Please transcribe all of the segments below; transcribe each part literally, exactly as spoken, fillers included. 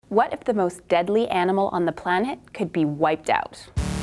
What if the most deadly animal on the planet could be wiped out?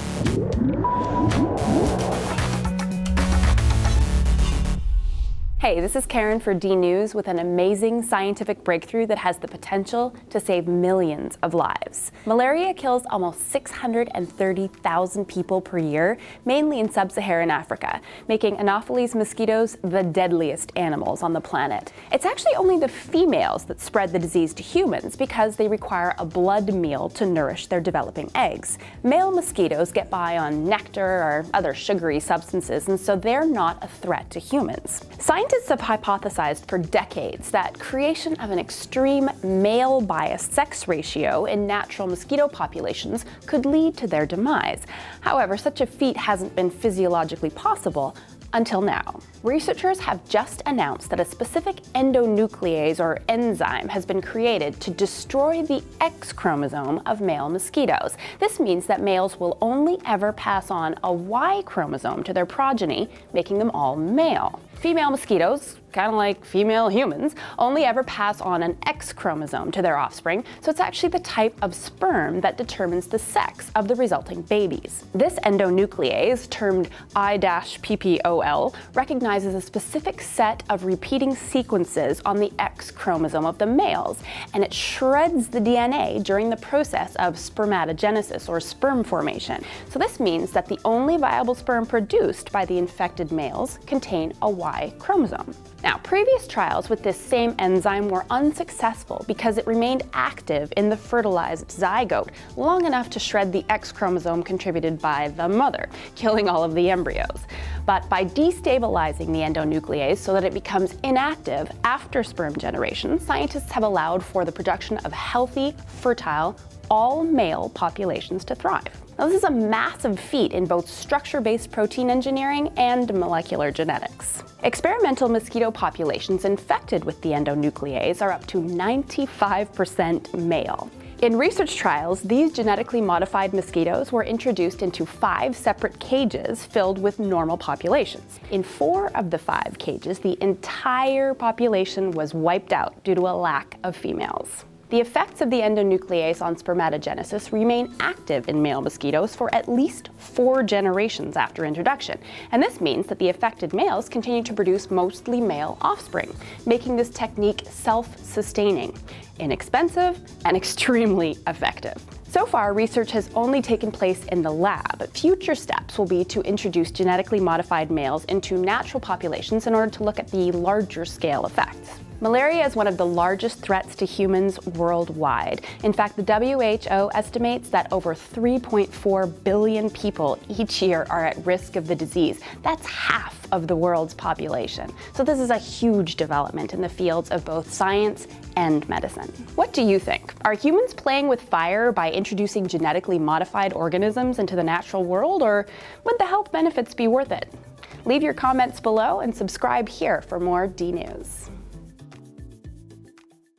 Hey, this is Carin for DNews with an amazing scientific breakthrough that has the potential to save millions of lives. Malaria kills almost six hundred thirty thousand people per year, mainly in sub-Saharan Africa, making Anopheles mosquitoes the deadliest animals on the planet. It's actually only the females that spread the disease to humans because they require a blood meal to nourish their developing eggs. Male mosquitoes get by on nectar or other sugary substances, and so they're not a threat to humans. Scientists have hypothesized for decades that creation of an extreme male-biased sex ratio in natural mosquito populations could lead to their demise. However, such a feat hasn't been physiologically possible until now. Researchers have just announced that a specific endonuclease or enzyme has been created to destroy the X chromosome of male mosquitoes. This means that males will only ever pass on a Y chromosome to their progeny, making them all male. Female mosquitoes, kind of like female humans, only ever pass on an X chromosome to their offspring, so it's actually the type of sperm that determines the sex of the resulting babies. This endonuclease, termed I P P O L, recognizes a specific set of repeating sequences on the X chromosome of the males, and it shreds the D N A during the process of spermatogenesis, or sperm formation. So this means that the only viable sperm produced by the infected males contain a Y chromosome. Now, previous trials with this same enzyme were unsuccessful because it remained active in the fertilized zygote long enough to shred the X chromosome contributed by the mother, killing all of the embryos. But by destabilizing the endonuclease so that it becomes inactive after sperm generation, scientists have allowed for the production of healthy, fertile, all-male populations to thrive. Now, this is a massive feat in both structure-based protein engineering and molecular genetics. Experimental mosquito populations infected with the endonuclease are up to ninety-five percent male. In research trials, these genetically modified mosquitoes were introduced into five separate cages filled with normal populations. In four of the five cages, the entire population was wiped out due to a lack of females. The effects of the endonuclease on spermatogenesis remain active in male mosquitoes for at least four generations after introduction, and this means that the affected males continue to produce mostly male offspring, making this technique self-sustaining, inexpensive, and extremely effective. So far, research has only taken place in the lab. Future steps will be to introduce genetically modified males into natural populations in order to look at the larger scale effects. Malaria is one of the largest threats to humans worldwide. In fact, the W H O estimates that over three point four billion people each year are at risk of the disease. That's half of the world's population. So this is a huge development in the fields of both science and medicine. What do you think? Are humans playing with fire by introducing genetically modified organisms into the natural world, or would the health benefits be worth it? Leave your comments below and subscribe here for more DNews.